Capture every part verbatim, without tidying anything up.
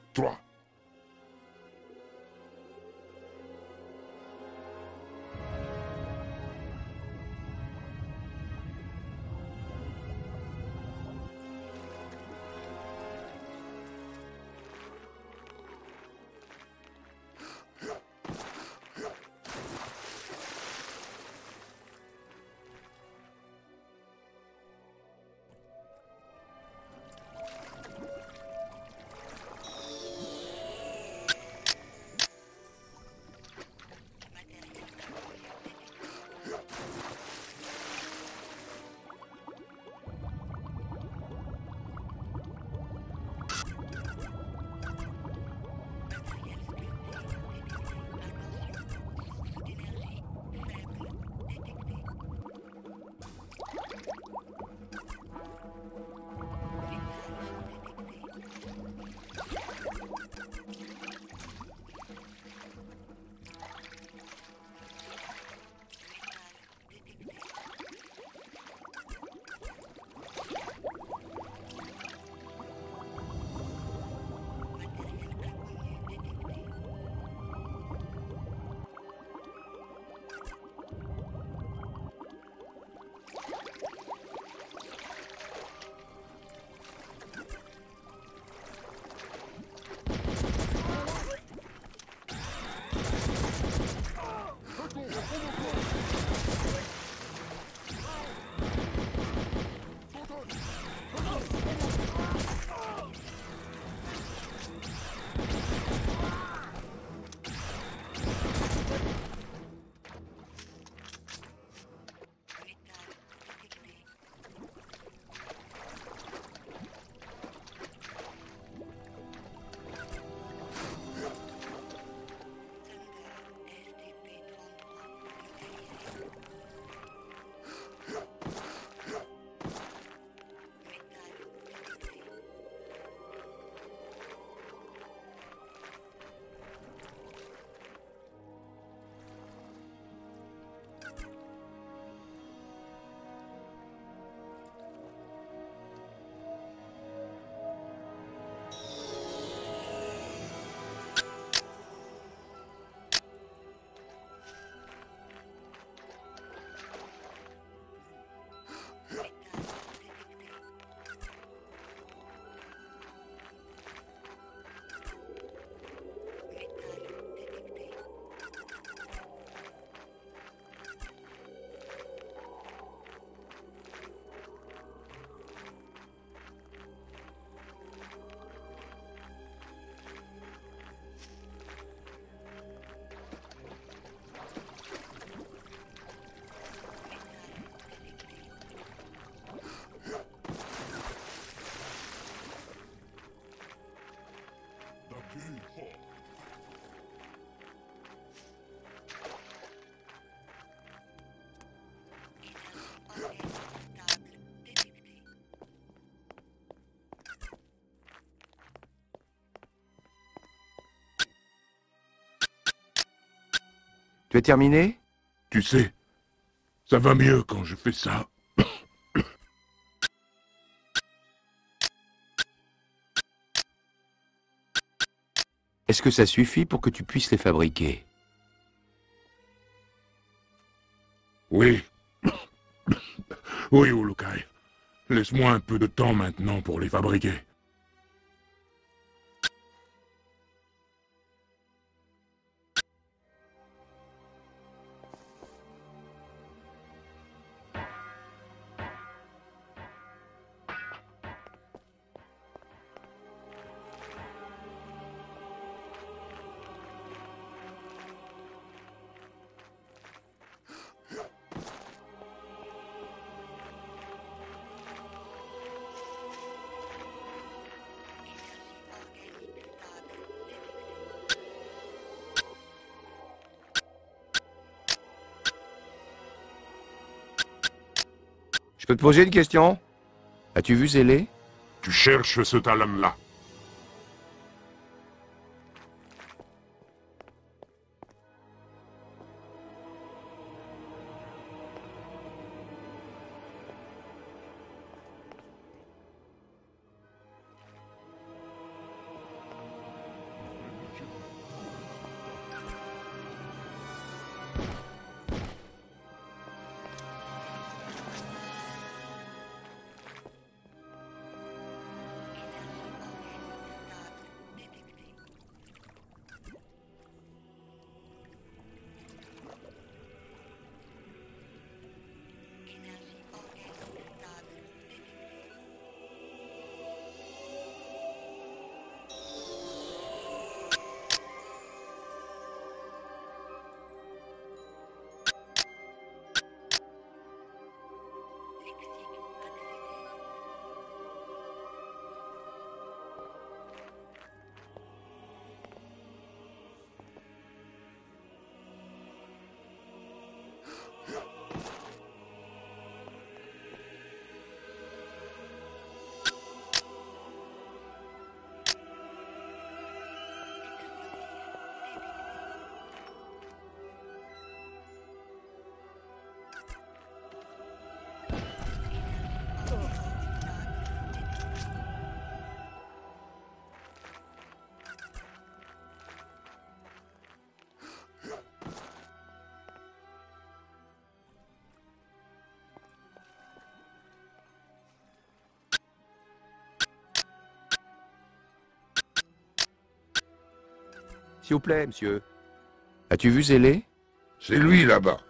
Toi. Tu es terminé? Tu sais, ça va mieux quand je fais ça. Est-ce que ça suffit pour que tu puisses les fabriquer? Oui. Oui, Ulukai. Laisse-moi un peu de temps maintenant pour les fabriquer. Je peux te poser une question? As-tu vu Zélé? Tu cherches ce talent-là. S'il vous plaît, monsieur. As-tu vu Zélé? C'est lui là-bas.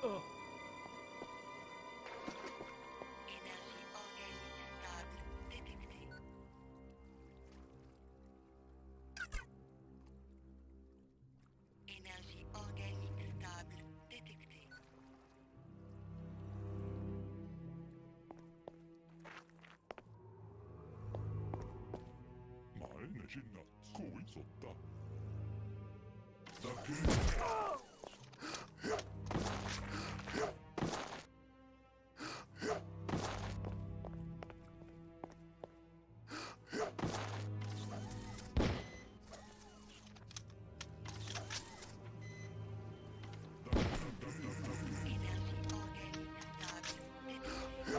Énergie organique stable détectée. Énergie organique stable détectée. Ma energinnat kuisotta. Tack. Énergie organique stable détectée.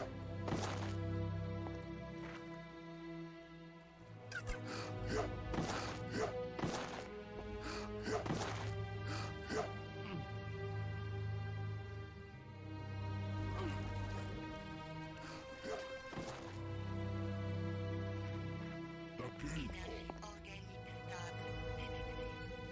Énergie organique stable détectée.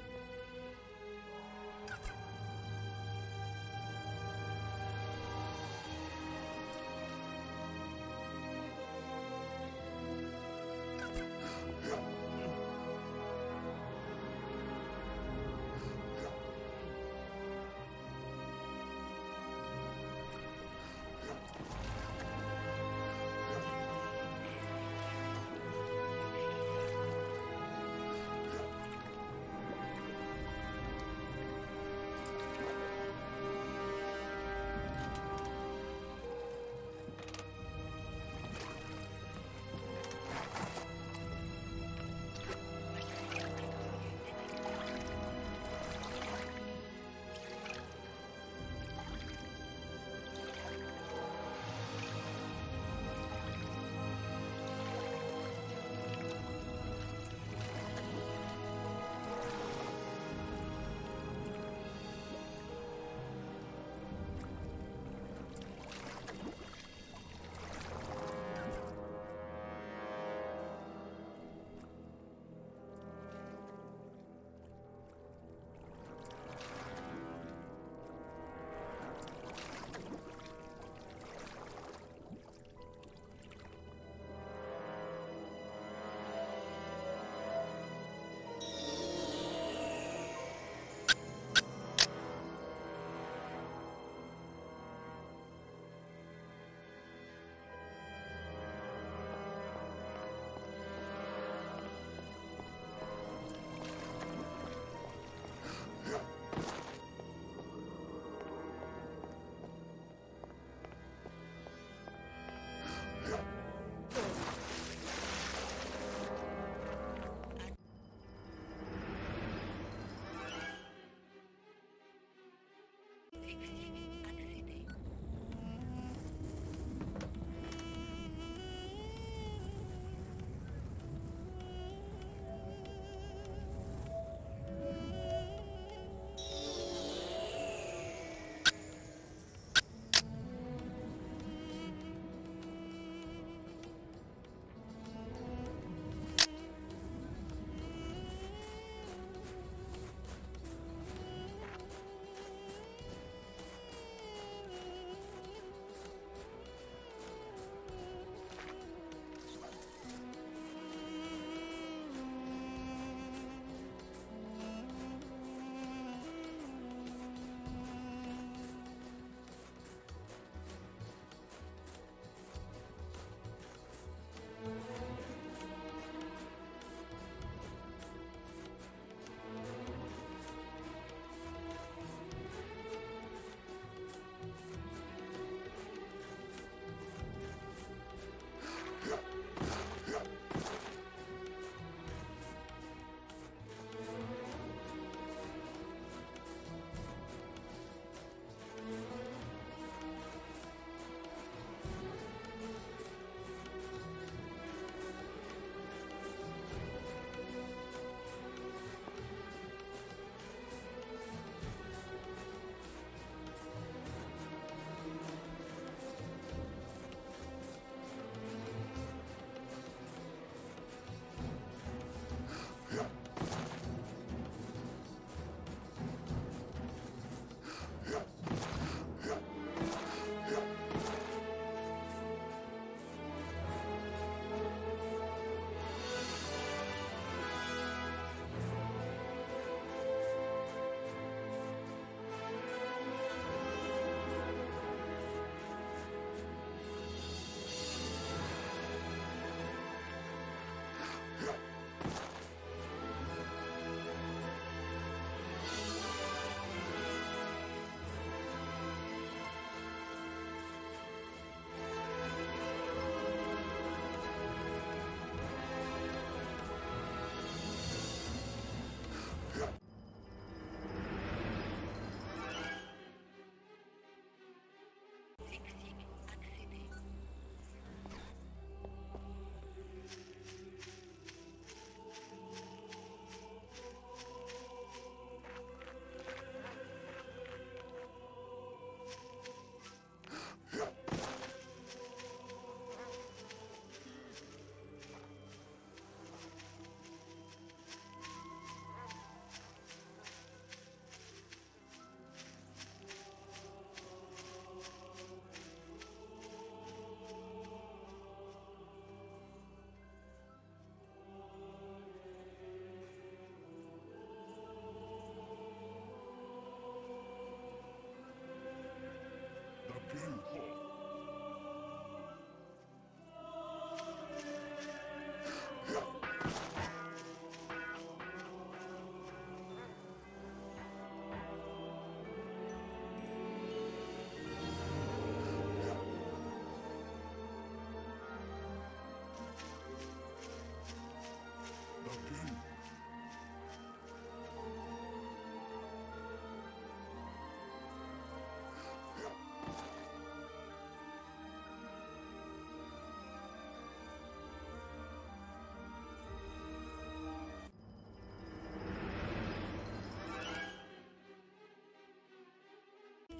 Lexique accédé.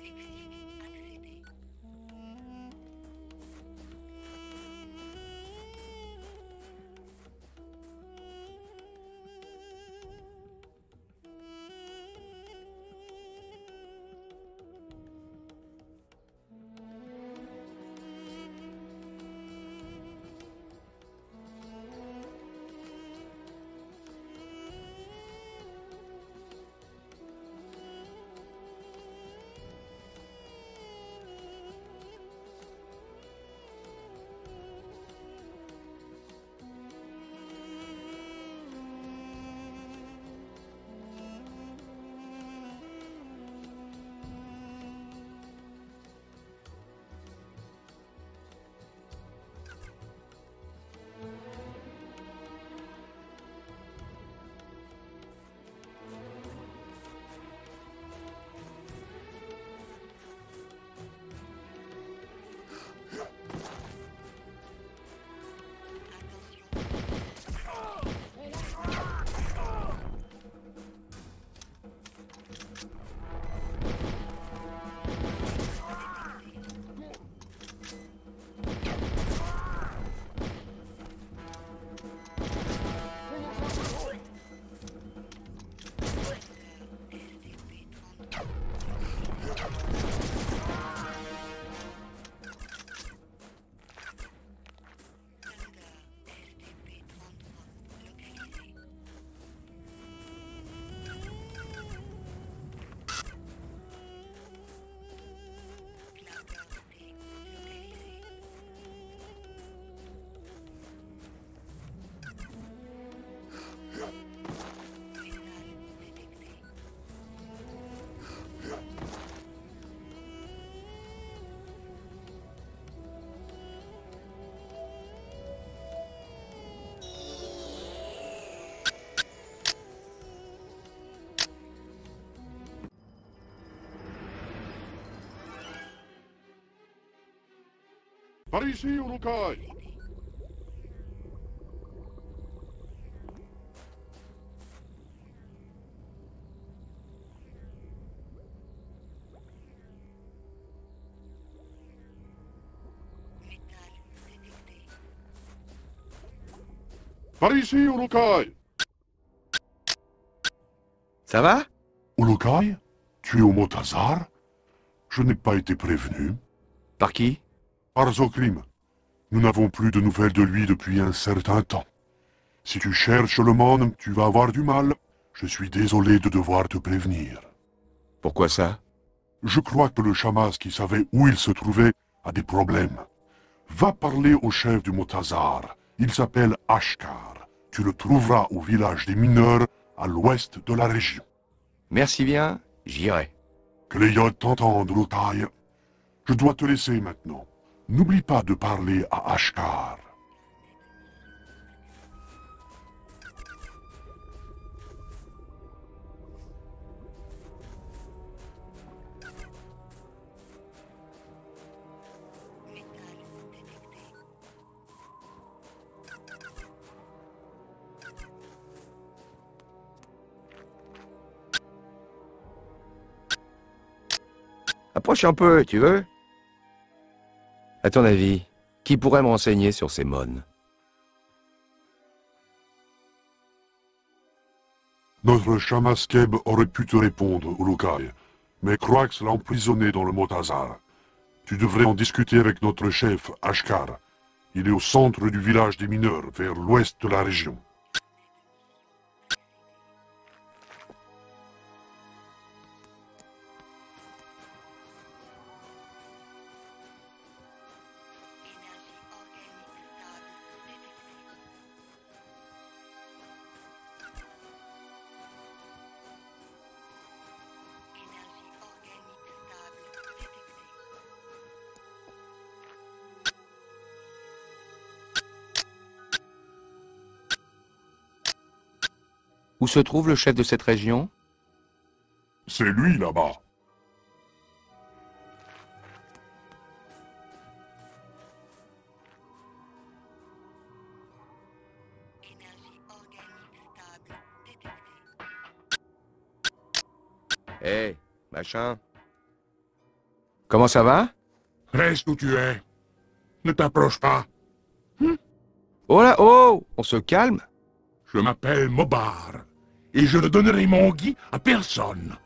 Lexique accédé. Par ici, Urukai! Métal détecté. Par ici, Urukai! Ça va? Urukai? Tu es au Motazar? Je n'ai pas été prévenu. Par qui? Par Zokrim. Nous n'avons plus de nouvelles de lui depuis un certain temps. Si tu cherches le monde, tu vas avoir du mal. Je suis désolé de devoir te prévenir. Pourquoi ça? Je crois que le Shamas qui savait où il se trouvait a des problèmes. Va parler au chef du Motazar. Il s'appelle Ashkar. Tu le trouveras au village des mineurs, à l'ouest de la région. Merci bien, j'irai. Que les Yods t'entendent, Urukai. Je dois te laisser maintenant. N'oublie pas de parler à Ashkar. Métal détecté. Approche un peu, tu veux? À ton avis, qui pourrait me renseigner sur ces mônes? Notre Shamaskeb aurait pu te répondre, Urukai, mais Croax l'a emprisonné dans le Motazar. Tu devrais en discuter avec notre chef, Ashkar. Il est au centre du village des mineurs, vers l'ouest de la région. Énergie organique stable détectée. Énergie organique stable détectée. Où se trouve le chef de cette région? C'est lui là-bas. Énergie organique stable détectée. Hé, machin. Comment ça va? Reste où tu es. Ne t'approche pas. Oh là, oh! On se calme? Je m'appelle Mobar. Et je ne donnerai mon gui à personne.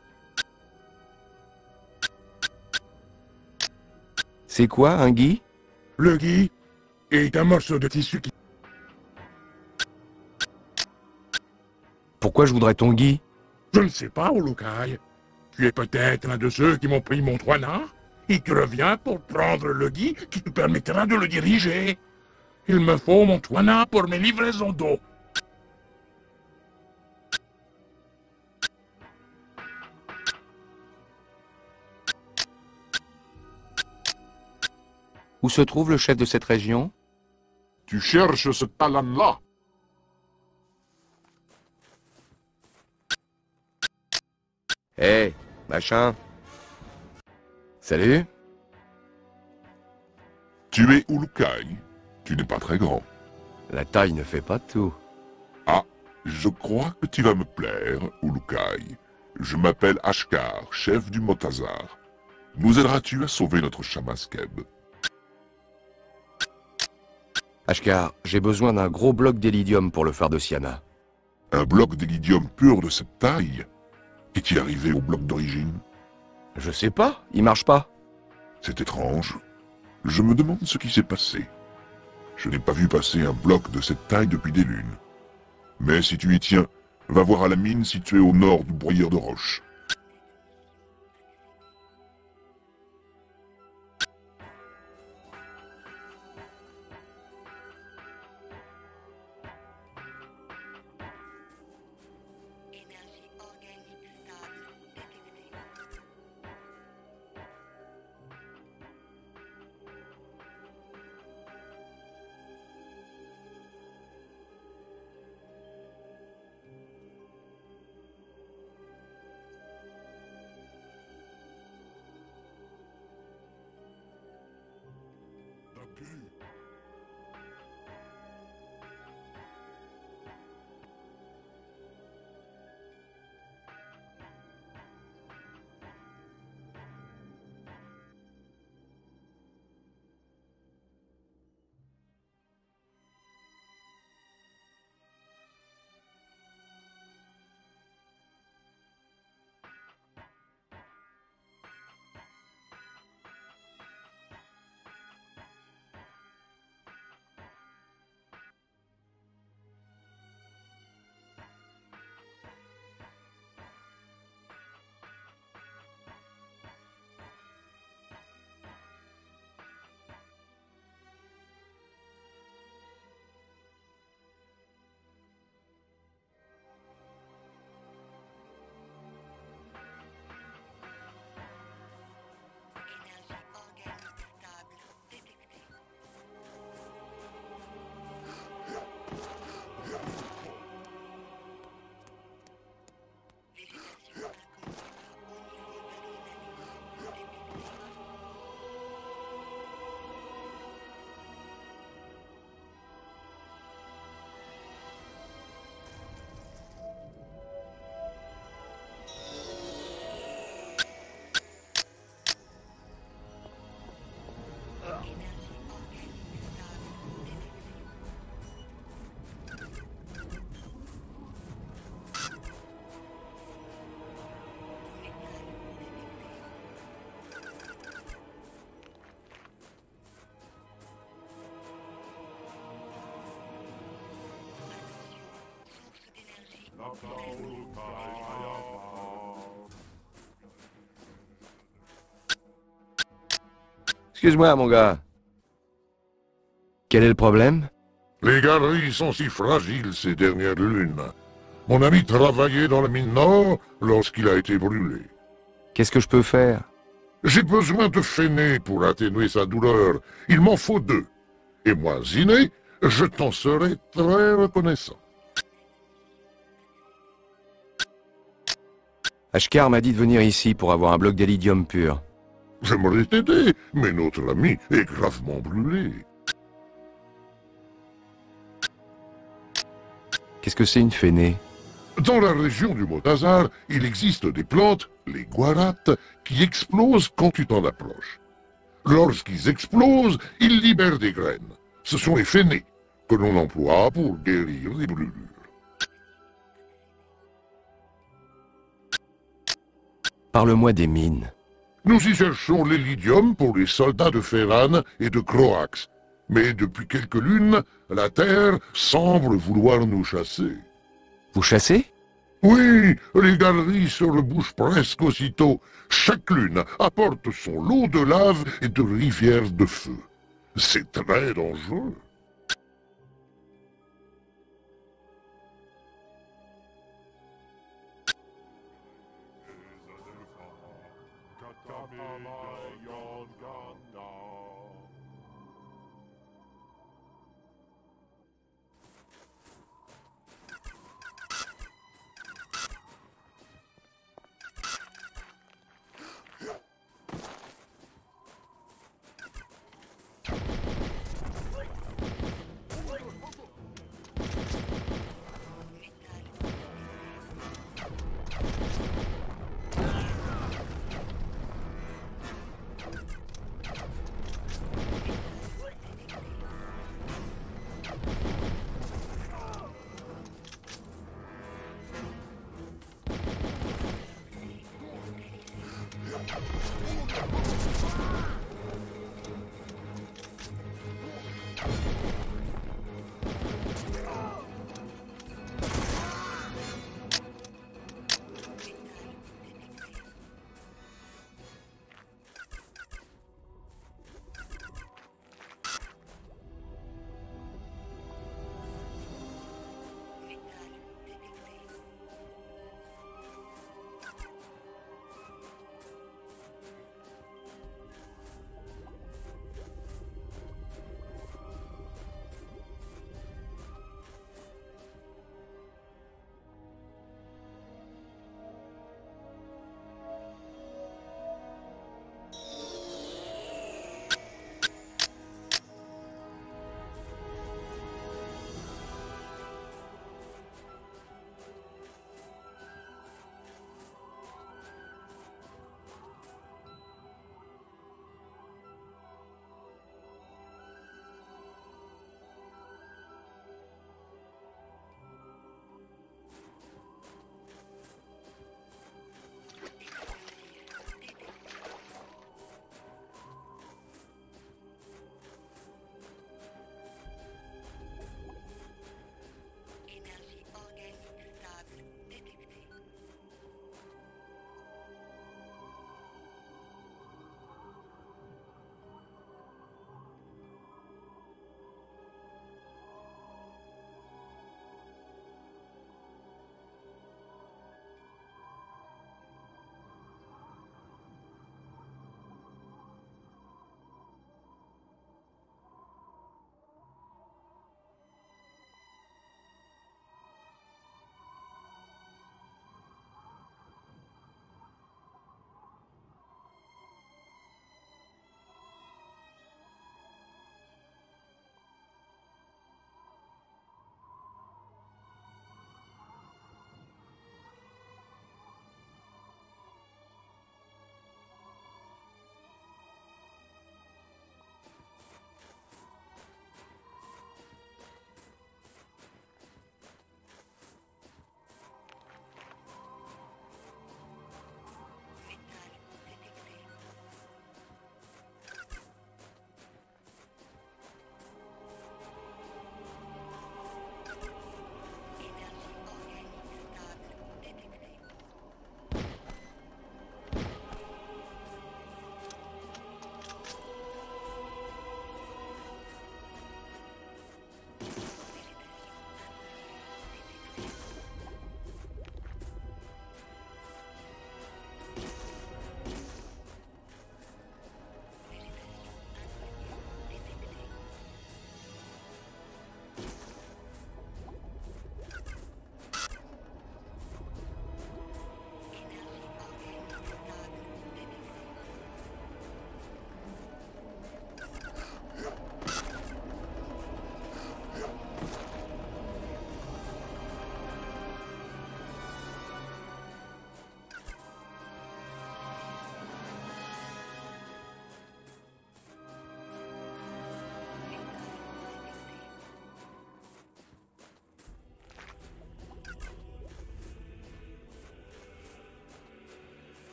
C'est quoi, un gui? Le gui est un morceau de tissu qui... Pourquoi je voudrais ton gui? Je ne sais pas, Ulukai. Tu es peut-être l'un de ceux qui m'ont pris mon toina, et tu reviens pour prendre le gui qui te permettra de le diriger. Il me faut mon toina pour mes livraisons d'eau. Où se trouve le chef de cette région? Tu cherches ce talent-là? Hé, machin. Salut? Tu es Ulukai. Tu n'es pas très grand. La taille ne fait pas tout. Ah, je crois que tu vas me plaire, Ulukai. Je m'appelle Ashkar, chef du Motazar. Nous aideras-tu à sauver notre Shamaskeb? Ashkar, j'ai besoin d'un gros bloc d'hélidium pour le phare de Siana. Un bloc d'hélidium pur de cette taille? Est-il arrivé au bloc d'origine? Je sais pas, il marche pas. C'est étrange. Je me demande ce qui s'est passé. Je n'ai pas vu passer un bloc de cette taille depuis des lunes. Mais si tu y tiens, va voir à la mine située au nord du broyeur de roche. Énergie organique stable détectée. Énergie organique stable détectée. Végétation incompatible au niveau d'adrénaline détectée. Énergie organique stable détectée. Métal détecté. Attention, source d'énergie Excuse-moi, mon gars. Quel est le problème? Les galeries sont si fragiles ces dernières lunes. Mon ami travaillait dans la mine nord lorsqu'il a été brûlé. Qu'est-ce que je peux faire? J'ai besoin de Féné pour atténuer sa douleur. Il m'en faut deux. Et moi, Ziné, je t'en serai très reconnaissant. Ashkar m'a dit de venir ici pour avoir un bloc d'hélidium pur. J'aimerais t'aider, mais notre ami est gravement brûlé. Qu'est-ce que c'est une Féné? Dans la région du Motazar, il existe des plantes, les guarates, qui explosent quand tu t'en approches. Lorsqu'ils explosent, ils libèrent des graines. Ce sont les phénés, que l'on emploie pour guérir les brûlures. Parle-moi des mines. Nous y cherchons l'hélidium pour les soldats de Ferran et de Croax. Mais depuis quelques lunes, la Terre semble vouloir nous chasser. Vous chassez? Oui, les galeries se rebouchent presque aussitôt. Chaque lune apporte son lot de lave et de rivières de feu. C'est très dangereux.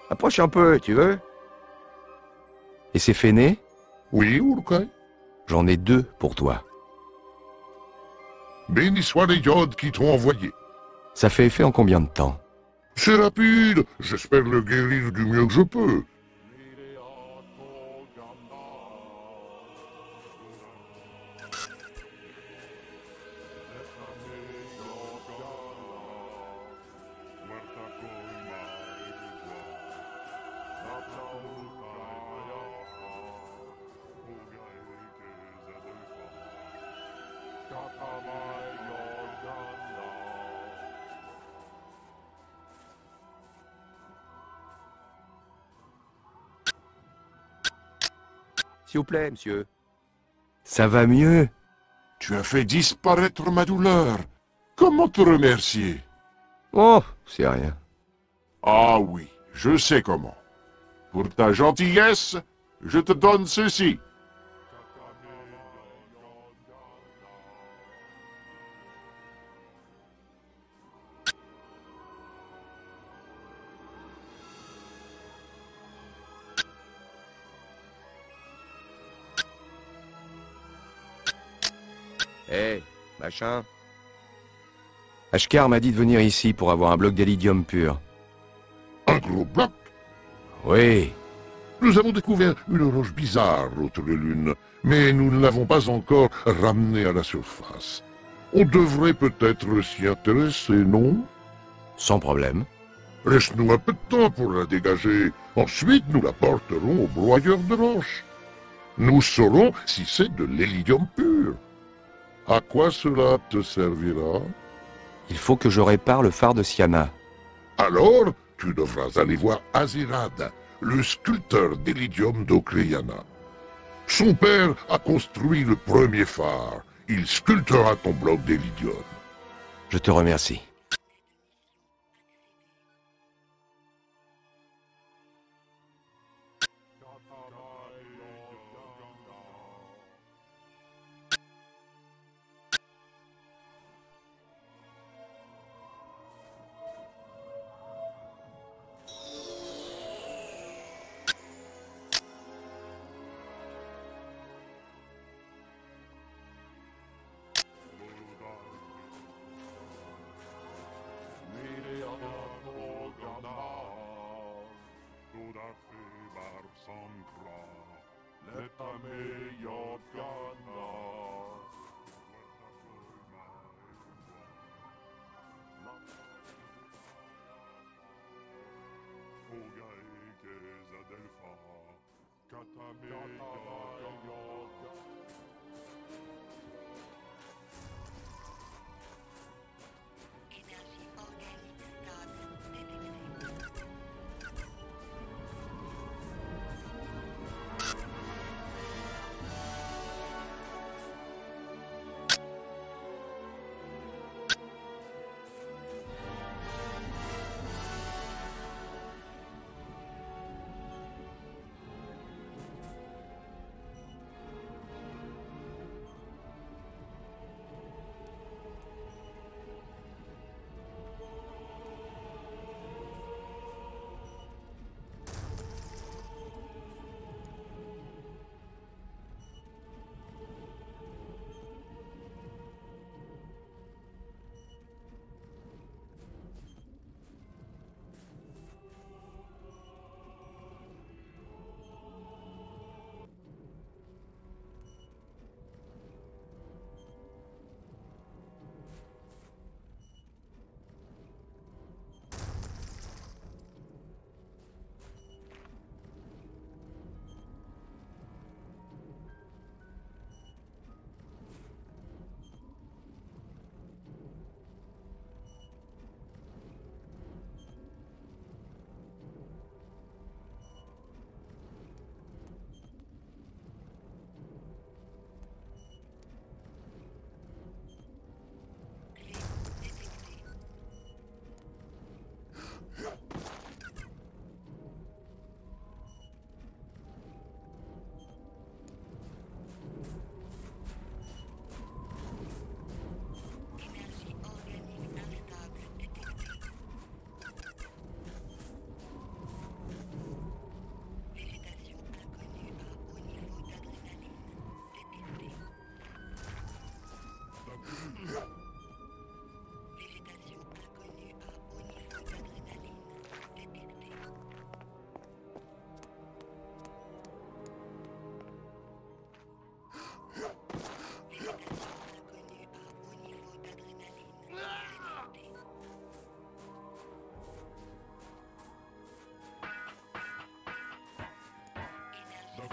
Approche un peu, tu veux? Et c'est Féné? Oui, Uruk-hai? J'en ai deux pour toi. Béni soient les yodes qui t'ont envoyé. Ça fait effet en combien de temps? C'est rapide, j'espère le guérir du mieux que je peux. S'il vous plaît, monsieur. Ça va mieux? Tu as fait disparaître ma douleur. Comment te remercier? Oh, c'est rien. Ah oui, je sais comment. Pour ta gentillesse, je te donne ceci. Hé, machin. Ashkar m'a dit de venir ici pour avoir un bloc d'hélidium pur. Un gros bloc. Oui. Nous avons découvert une roche bizarre autour de Lune, mais nous ne l'avons pas encore ramenée à la surface. On devrait peut-être s'y intéresser, non? Sans problème. Laisse-nous un peu de temps pour la dégager. Ensuite, nous la porterons au broyeur de roche. Nous saurons si c'est de l'hélidium pur. À quoi cela te servira? Il faut que je répare le phare de Siana. Alors, tu devras aller voir Azirad, le sculpteur d'hélidium d'Ocléana. Son père a construit le premier phare. Il sculptera ton bloc d'hélidium. Je te remercie. Énergie organique stable détectée.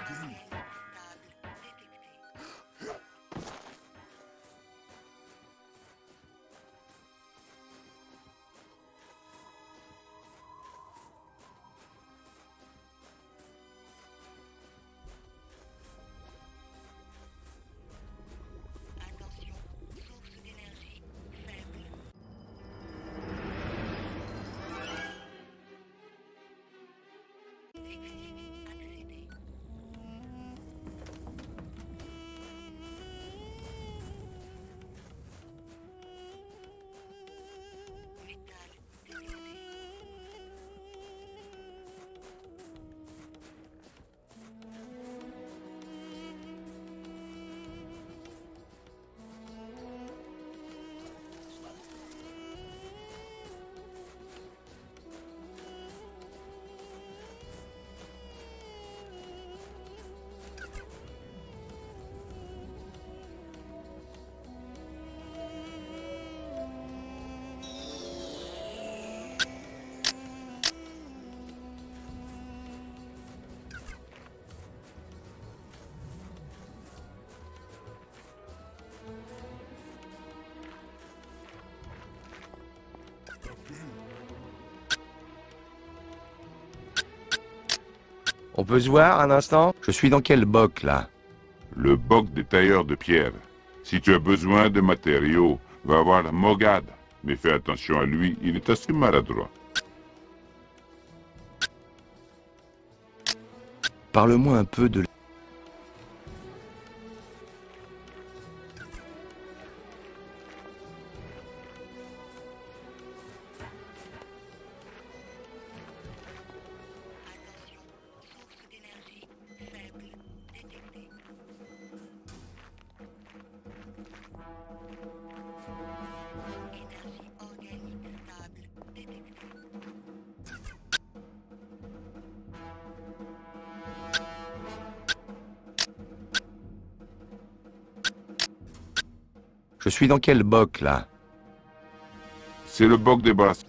Attention, source d'énergie faible. Lexique accédé. Métal détecté. On peut se voir un instant? Je suis dans quel boc, là? Le boc des tailleurs de pierre. Si tu as besoin de matériaux, va voir Mogad. Mais fais attention à lui, il est assez maladroit. Parle-moi un peu de... Attention, source d'énergie faible détectée. Énergie organique stable détectée. Je suis dans quel boc, là? C'est le boc des brasses.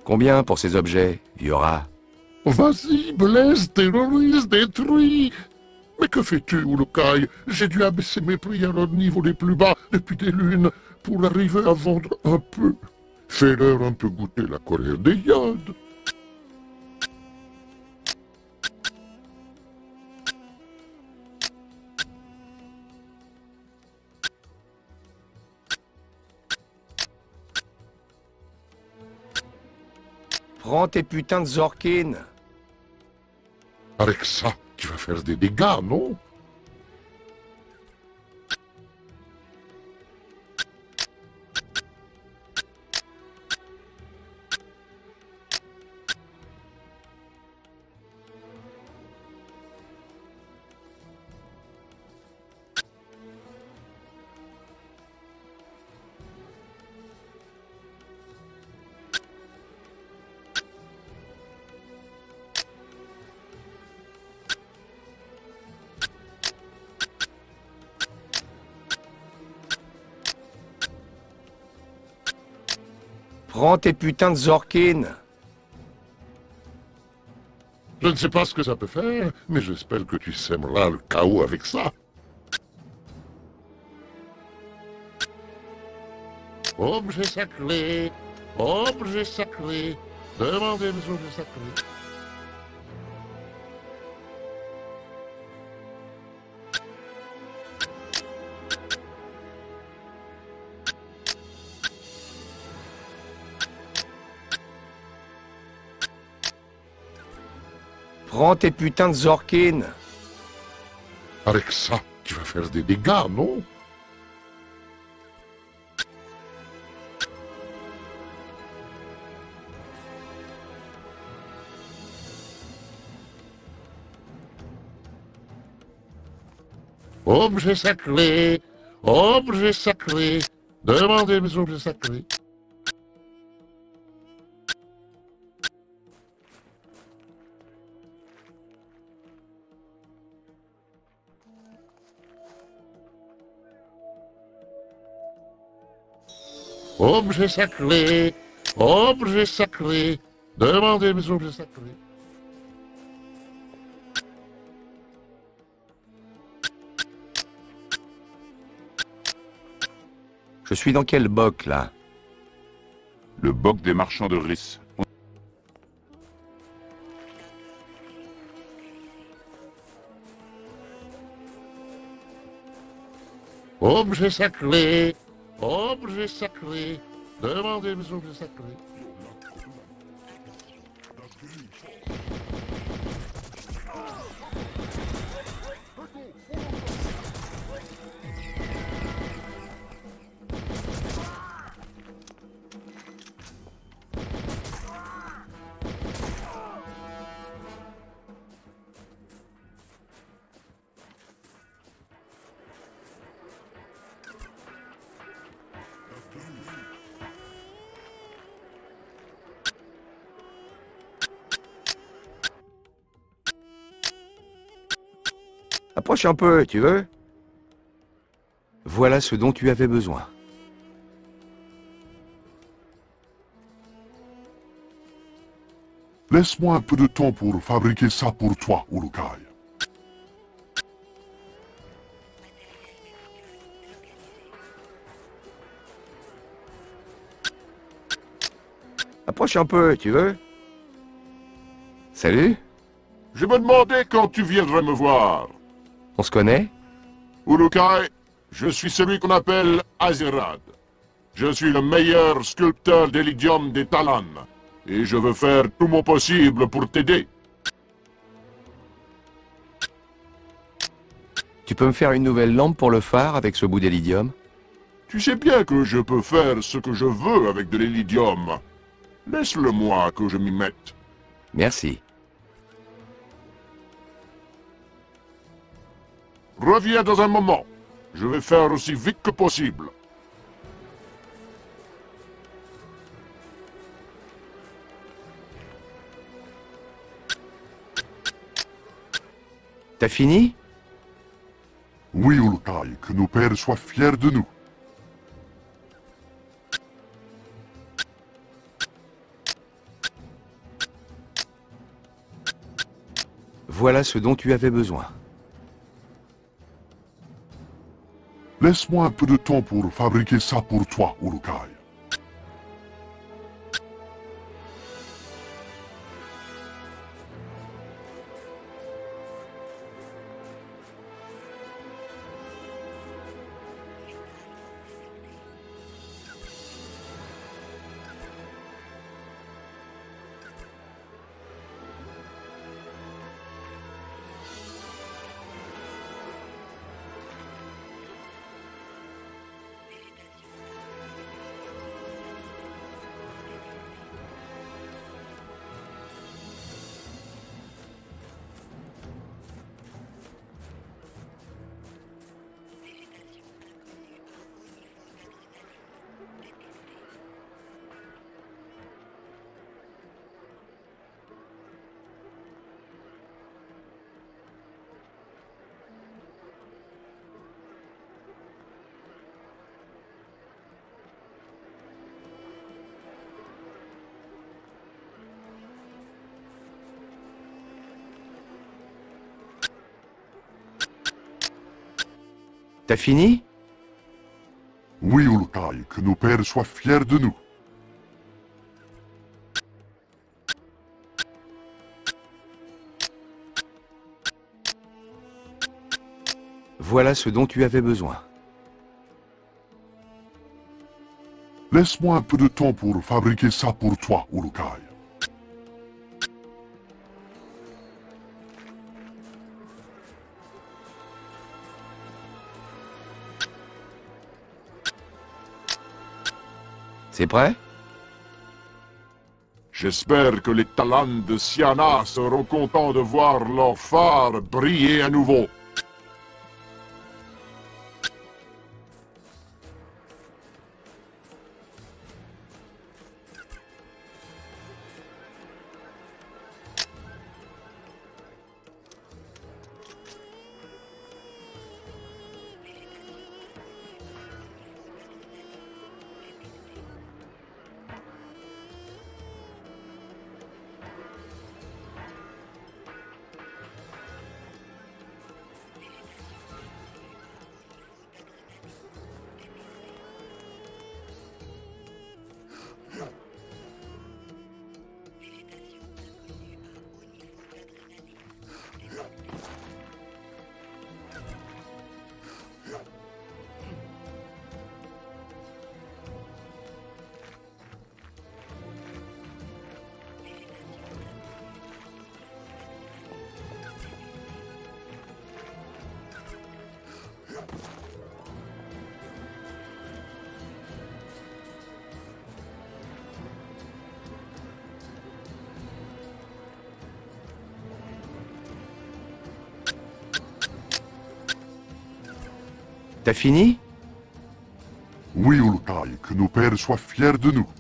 Combien pour ces objets, vieux rat? Vas-y, blesse, terrorise, détruis. Mais que fais-tu, Uruk-hai? J'ai dû abaisser mes prières au niveau les plus bas depuis des lunes pour arriver à vendre un peu. Fais-leur un peu goûter la colère des Yods. Prends tes putains de Zorkin. Avec ça, tu vas faire des dégâts, non? Prends tes putains de Zorkin. Je ne sais pas ce que ça peut faire, mais j'espère que tu sèmeras le chaos avec ça. Objet sacré, objet sacré, demandez les objets sacrés. Prends tes putains de Zorkin. Avec ça, tu vas faire des dégâts, non? Objet sacré, objet sacré, demandez mes objets sacrés. Objet sacré, objet sacré, demandez mes objets sacrés. Je suis dans quel boc, là? Le boc des marchands de Rhys. Objet sacré, objet sacré, demandez mes objets sacrés. Approche un peu, tu veux? Voilà ce dont tu avais besoin. Laisse-moi un peu de temps pour fabriquer ça pour toi, Uruk-hai. Approche un peu, tu veux? Salut? Je me demandais quand tu viendrais me voir. On se connaît? Uruk-hai, je suis celui qu'on appelle Azerad. Je suis le meilleur sculpteur d'Elidium des Talan. Et je veux faire tout mon possible pour t'aider. Tu peux me faire une nouvelle lampe pour le phare avec ce bout d'Elidium? Tu sais bien que je peux faire ce que je veux avec de l'Elidium. Laisse-le-moi que je m'y mette. Merci. Reviens dans un moment. Je vais faire aussi vite que possible. T'as fini? Oui, Uruk-hai, que nos pères soient fiers de nous. Voilà ce dont tu avais besoin. Laisse-moi un peu de temps pour fabriquer ça pour toi, Urukai. T'as fini? Oui, Urukai, que nos pères soient fiers de nous. Voilà ce dont tu avais besoin. Laisse-moi un peu de temps pour fabriquer ça pour toi, Urukai. C'est prêt? J'espère que les talents de Siana seront contents de voir leur phare briller à nouveau. T'as fini? Oui, Urukai, que nos pères soient fiers de nous.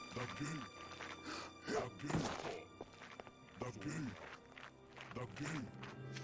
Daku Daku Daku Daku